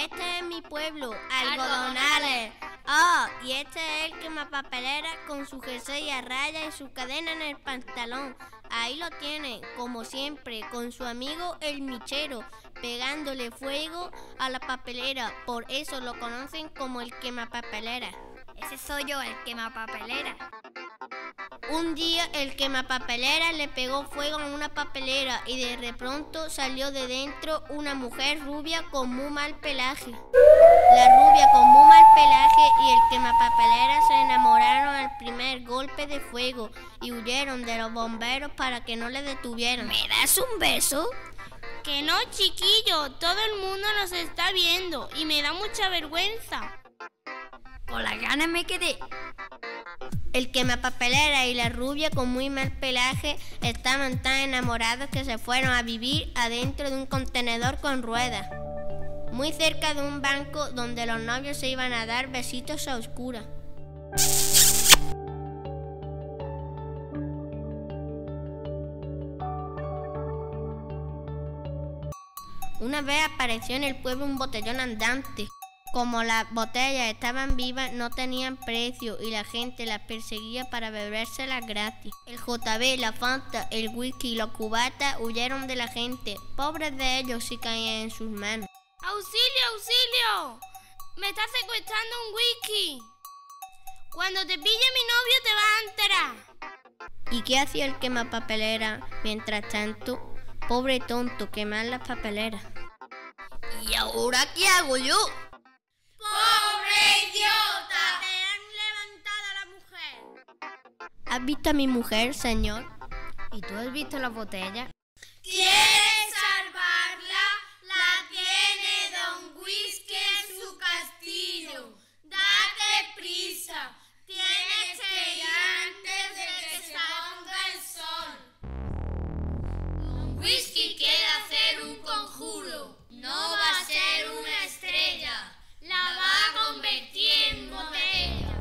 Este es mi pueblo, Algodonales. Oh, y este es el quemapapelera con su jersey a raya y su cadena en el pantalón. Ahí lo tienen, como siempre, con su amigo el michero, pegándole fuego a la papelera. Por eso lo conocen como el quemapapelera. Ese soy yo, el quemapapelera. Un día el quemapapelera le pegó fuego a una papelera y de pronto salió de dentro una mujer rubia con muy mal pelaje. La rubia con muy mal pelaje y el quemapapelera se enamoraron al primer golpe de fuego y huyeron de los bomberos para que no le detuvieran. ¿Me das un beso? Que no, chiquillo, todo el mundo nos está viendo y me da mucha vergüenza. Con las ganas me quedé. El quemapapelera y la rubia con muy mal pelaje estaban tan enamorados que se fueron a vivir adentro de un contenedor con ruedas, muy cerca de un banco donde los novios se iban a dar besitos a oscuras. Una vez apareció en el pueblo un botellón andante. Como las botellas estaban vivas, no tenían precio y la gente las perseguía para bebérselas gratis. El JB, la Fanta, el whisky y los cubatas huyeron de la gente. Pobres de ellos si caían en sus manos. ¡Auxilio, auxilio! ¡Me está secuestrando un whisky! Cuando te pille mi novio te vas a enterar. ¿Y qué hacía el quemapapelera mientras tanto? Pobre tonto, quemar las papeleras. ¿Y ahora qué hago yo? ¡Pobre idiota! ¡Te han levantado a la mujer! ¿Has visto a mi mujer, señor? ¿Y tú has visto la botella? ¿Quieres salvarla? La tiene Don Whisky en su castillo. ¡Date prisa! Tienes que ir antes de que se ponga el sol. Don Whisky quiere hacer un conjuro. No va a ser una estrella. La va a convertir en botella.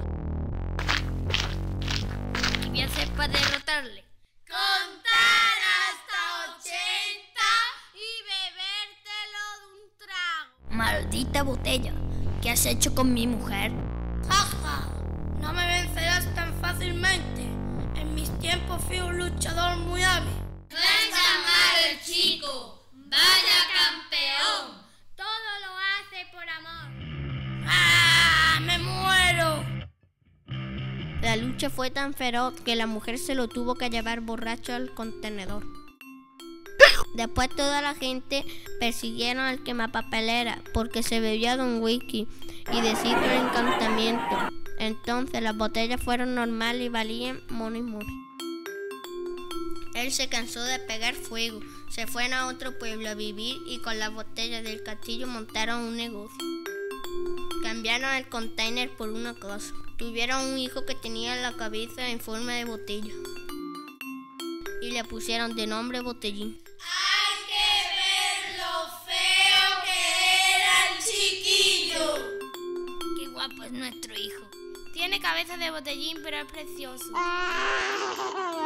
¿Qué voy a hacer para derrotarle? Contar hasta 80 y bebértelo de un trago. Maldita botella, ¿qué has hecho con mi mujer? ¡Jaja! No me vencerás tan fácilmente. En mis tiempos fui un luchador muy hábil. No está mal el chico. ¡Vaya campeón! Todo lo hace por amor. ¡Ah! ¡Me muero! La lucha fue tan feroz que la mujer se lo tuvo que llevar borracho al contenedor. Después toda la gente persiguieron al quemapapelera porque se bebió Don Whisky y deshizo el encantamiento. Entonces las botellas fueron normales y valían money. Él se cansó de pegar fuego, se fueron a otro pueblo a vivir y con las botellas del castillo montaron un negocio. Cambiaron el container por una casa. Tuvieron un hijo que tenía la cabeza en forma de botella y le pusieron de nombre Botellín. ¡Hay que ver lo feo que era el chiquillo! Qué guapo es nuestro hijo. Tiene cabeza de botellín, pero es precioso.